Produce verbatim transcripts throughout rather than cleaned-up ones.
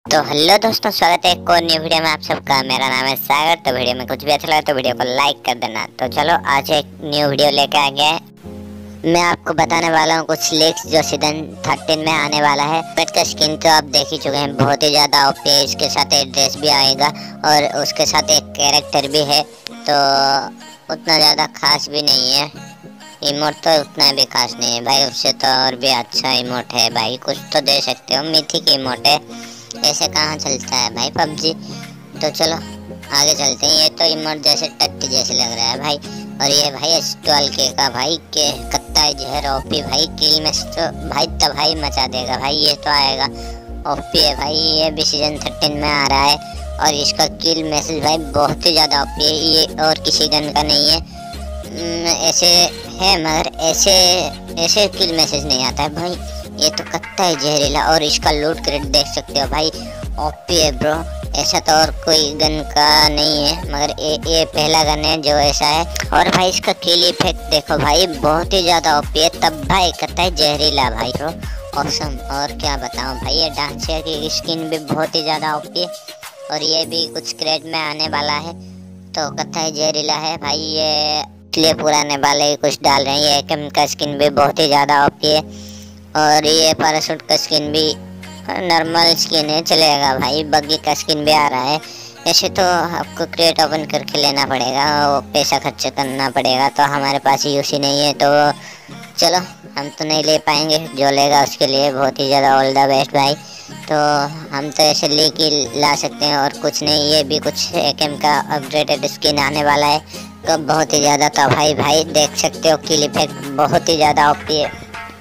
तो हेलो दोस्तों, स्वागत है एक और न्यू वीडियो में आप सबका। मेरा नाम है सागर। तो वीडियो में कुछ भी अच्छा लगा तो वीडियो को लाइक कर देना। तो चलो आज एक न्यू वीडियो लेके आ गया है। मैं आपको बताने वाला हूँ कुछ लीक्स जो सीजन थर्टीन में आने वाला है। पेट का स्किन तो आप देख ही चुके हैं, बहुत ही ज़्यादा ओपी है। इसके साथ एक ड्रेस भी आएगा और उसके साथ एक कैरेक्टर भी है। तो उतना ज़्यादा खास भी नहीं है। इमोट तो उतना भी खास नहीं है भाई, उससे तो और भी अच्छा इमोट है भाई। कुछ तो दे सकते हो, मिथिक इमोट है, ऐसे कहाँ चलता है भाई पबजी। तो चलो आगे चलते हैं। ये तो इमोट जैसे टट्टी जैसे लग रहा है भाई। और ये भाई एस ट्वेल्व के का भाई के कत्ता जहर ओपी भाई, किल में तो भाई तबाही मचा देगा भाई। ये तो आएगा ओपी है भाई, ये भी सीजन थर्टीन में आ रहा है। और इसका किल मैसेज भाई बहुत ही ज़्यादा ओपी है। ये और किसी गन का नहीं है, ऐसे है मगर ऐसे ऐसे किल मैसेज नहीं आता है भाई। ये तो कत्ता है जहरीला। और इसका लूट क्रेट देख सकते हो भाई, ओपी है ब्रो। ऐसा तो और कोई गन का नहीं है, मगर ये ये पहला गन है जो ऐसा है। और भाई इसका किल इफेक्ट देखो भाई, बहुत ही ज़्यादा ओपी है। तब भाई कत्ता है जहरीला भाई ब्रो, ऑसम। और क्या बताऊँ भाई, ये डांसियर की स्किन भी बहुत ही ज़्यादा ओपी है। और ये भी कुछ क्रेट में आने वाला है। तो कत्ता है जहरीला है भाई ये, इसलिए पुराने वाले ही कुछ डाल रहे हैं। ये एकम का स्किन भी बहुत ही ज़्यादा ओपी है। और ये पैराशूट का स्किन भी नॉर्मल स्किन है, चलेगा भाई। बग्गी का स्किन भी आ रहा है। ऐसे तो आपको क्रेट ओपन करके लेना पड़ेगा, वो पैसा खर्च करना पड़ेगा। तो हमारे पास यूसी नहीं है, तो चलो हम तो नहीं ले पाएंगे। जो लेगा उसके लिए बहुत ही ज़्यादा ऑल द बेस्ट भाई। तो हम तो ऐसे लेके ला सकते हैं और कुछ नहीं। ये भी कुछ एकम का अपग्रेडेड स्किन आने वाला है, तो बहुत ही ज़्यादा तो भाई भाई देख सकते हो किल इफेक्ट बहुत ही ज़्यादा ओपी है।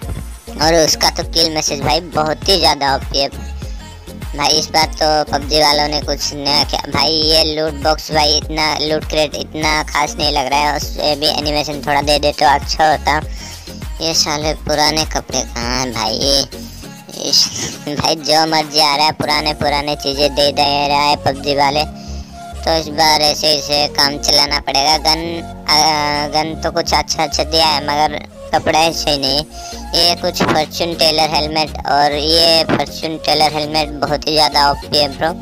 और उसका तो किल मैसेज भाई बहुत ही ज़्यादा ओपी है भाई। इस बार तो पबजी वालों ने कुछ नया किया भाई। ये लूट बॉक्स भाई, इतना लूट क्रेट इतना खास नहीं लग रहा है। उससे भी एनिमेशन थोड़ा दे दे तो अच्छा होता। ये साले पुराने कपड़े कहाँ हैं भाई। इस भाई जो मर्जी आ रहा है, पुराने पुराने चीज़ें दे दे रहा है पबजी वाले। तो इस बार ऐसे ऐसे काम चलाना पड़ेगा। गन आ, गन तो कुछ अच्छा अच्छा दिया है, मगर कपड़ा ऐसे नहीं। ये कुछ फॉर्च्यून टेलर हेलमेट, और ये फॉर्च्यून टेलर हेलमेट बहुत ही ज़्यादा ओपी है ब्रो।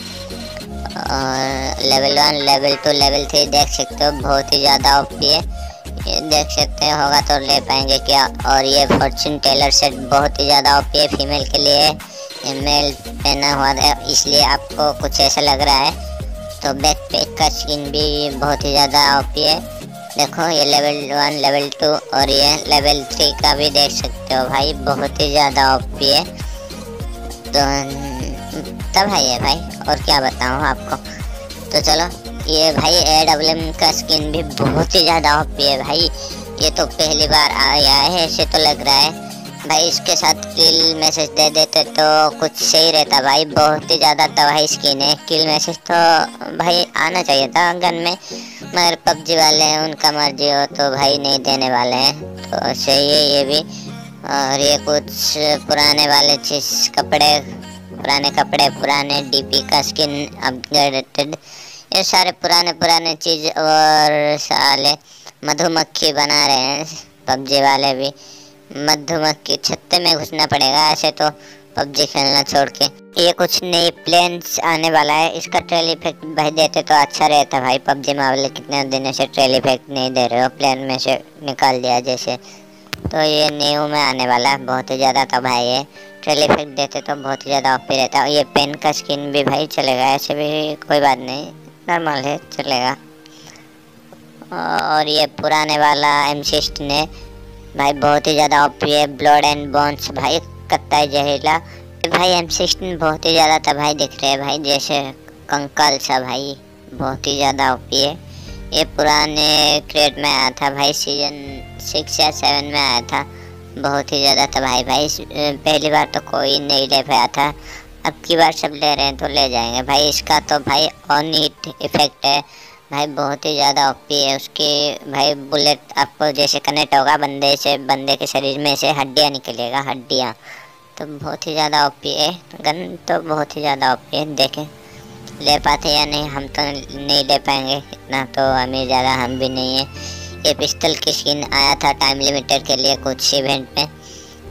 और level one level two level three देख सकते हो, बहुत ही ज़्यादा ओपी है। ये देख सकते हो, होगा तो ले पाएंगे क्या। और ये फॉर्च्यून टेलर सेट बहुत ही ज़्यादा ओपी है फीमेल के लिए। ये मेल पहना हुआ है इसलिए आपको कुछ ऐसा लग रहा है। तो बैकपैक का स्किन भी बहुत ही ज़्यादा ओपी है। देखो ये लेवल वन लेवल टू और ये लेवल थ्री का भी देख सकते हो भाई, बहुत ही ज़्यादा ओपी है। तो तब है ये भाई, और क्या बताऊँ आपको। तो चलो ये भाई ए डब्ल्यू एम का स्किन भी बहुत ही ज़्यादा ओपी है भाई। ये तो पहली बार आया है ऐसे तो लग रहा है भाई। इसके साथ किल मैसेज दे देते तो कुछ सही रहता भाई। बहुत ही ज़्यादा तबाही स्किन है। किल मैसेज तो भाई आना चाहिए था गन में, मगर पबजी वाले हैं, उनका मर्जी हो तो भाई नहीं देने वाले हैं। तो सही है ये भी। और ये कुछ पुराने वाले चीज़ कपड़े, पुराने कपड़े, पुराने डीपी का स्किन अपग्रेडेड, ये सारे पुराने पुराने चीज़। और साले मधुमक्खी बना रहे हैं पबजी वाले भी। मधुमक्खी छत्ते में घुसना पड़ेगा ऐसे तो पबजी खेलना छोड़ के। ये कुछ नई प्लेन्स आने वाला है, इसका ट्रेल इफेक्ट भाई देते तो अच्छा रहता भाई। पबजी वाले कितने दिनों से ट्रेल इफेक्ट नहीं दे रहे हो, प्लेन में से निकाल दिया जैसे। तो ये न्यू में आने वाला है, बहुत ही ज़्यादा तो भाई ये ट्रेल इफेक्ट देते तो बहुत ही ज़्यादा ओपी रहता। और ये पेन का स्किन भी भाई चलेगा, ऐसे भी कोई बात नहीं, नॉर्मल है चलेगा। और ये पुराने वाला एम सिक्सटीन है भाई, बहुत ही ज़्यादा ओपी है। ब्लड एंड बोन्स भाई, कत्ता है जहरीला भाई। एम सिक्सटीन बहुत ही ज़्यादा था भाई, दिख रहे हैं भाई जैसे कंकाल सा भाई, बहुत ही ज़्यादा ओपी है। ये पुराने क्रेट में आया था भाई, सीजन सिक्स या सेवन में आया था, बहुत ही ज़्यादा था भाई। भाई पहली बार तो कोई नहीं ले पाया था, अब की बार सब ले रहे हैं तो ले जाएंगे भाई। इसका तो भाई ऑन हीट इफेक्ट है भाई, बहुत ही ज़्यादा ओपी है। उसके भाई बुलेट आपको जैसे कनेक्ट होगा बंदे से, बंदे के शरीर में से हड्डियाँ निकलेगा, हड्डियाँ। तो बहुत ही ज़्यादा ओपी है गन, तो बहुत ही ज़्यादा ओपी है। देखें ले पाते या नहीं, हम तो नहीं ले पाएंगे, इतना तो हमें ज़्यादा हम भी नहीं है। ये पिस्टल की स्किन आया था टाइम लिमिटेड के लिए कुछ इवेंट में,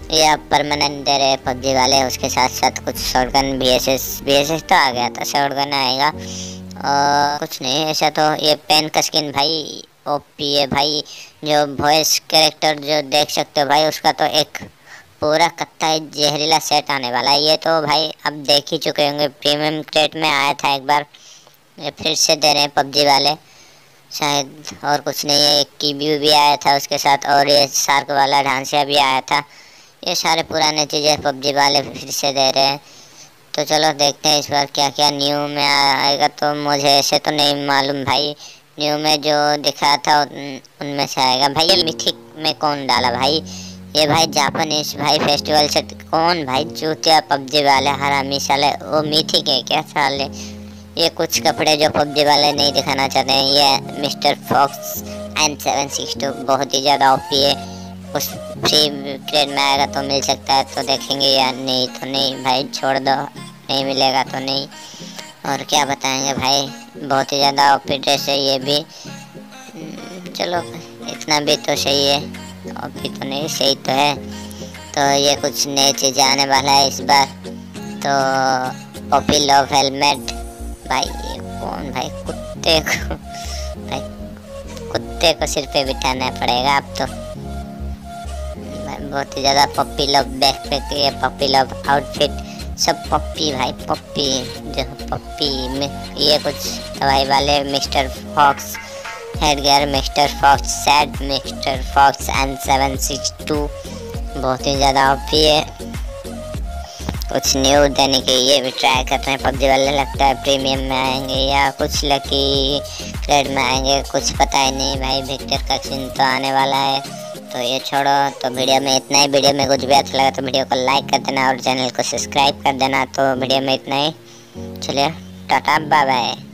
ये अब परमानेंट दे रहे पबजी वाले। उसके साथ साथ कुछ shotgun B S S B S S तो आ गया था, शॉटगन आएगा और कुछ नहीं ऐसा। तो ये पेन का स्किन भाई ओपी है भाई। जो वॉइस कैरेक्टर जो देख सकते हो भाई, उसका तो एक पूरा कत्ता जहरीला सेट आने वाला है। ये तो भाई अब देख ही चुके होंगे, प्रीमियम क्रेट में आया था एक बार, ये फिर से दे रहे हैं पबजी वाले शायद। और कुछ नहीं है, एक कीबी भी आया था उसके साथ, और ये शार्क वाला ढांचा भी आया था। ये सारे पुराने चीज़ें पबजी वाले फिर से दे रहे हैं। तो चलो देखते हैं इस बार क्या क्या न्यू में आएगा। तो मुझे ऐसे तो नहीं मालूम भाई, न्यू में जो दिखा था उन, उनमें से आएगा भाई। ये मिथिक में कौन डाला भाई? ये भाई जापानीज भाई फेस्टिवल से कौन भाई? चूतिया पबजी वाले हरामी साले, वो मिथिक है क्या साले? ये कुछ कपड़े जो पबजी वाले नहीं दिखाना चाहते हैं। ये mister fox N seven six two बहुत ही ज़्यादा ओपी है। उस फ्री क्रेड में आएगा तो मिल सकता है, तो देखेंगे या नहीं तो नहीं भाई, छोड़ दो, नहीं मिलेगा तो नहीं। और क्या बताएंगे भाई, बहुत ही ज़्यादा ओपी ड्रेस है ये भी। चलो इतना भी तो सही है, ओपी तो नहीं सही तो है। तो ये कुछ नई चीज़ें आने वाला है इस बार। तो ओपी लव हेलमेट भाई, कौन भाई? कुत्ते को भाई, कुत्ते को सिर पे बिठाना पड़ेगा अब तो। बहुत ही ज़्यादा पप्पी लव बैकपैक, ये पप्पी लव आउटफिट, सब पप्पी भाई, पप्पी जो पप्पी में। ये कुछ दवाई वाले mister fox head gear, mister fox sad, mister fox N seven six two बहुत ही ज़्यादा ओपी है। कुछ न्यू देने के ये भी ट्राई कर रहे हैं पबजी वाले। लगता है प्रीमियम में आएंगे या कुछ लकी क्रेड में आएंगे, कुछ पता ही नहीं भाई। विक्टर का सीन तो आने वाला है। तो ये छोड़ो, तो वीडियो में इतना ही। वीडियो में कुछ भी अच्छा लगा तो वीडियो को लाइक कर देना और चैनल को सब्सक्राइब कर देना। तो वीडियो में इतना ही, चलिए टाटा बाय बाय।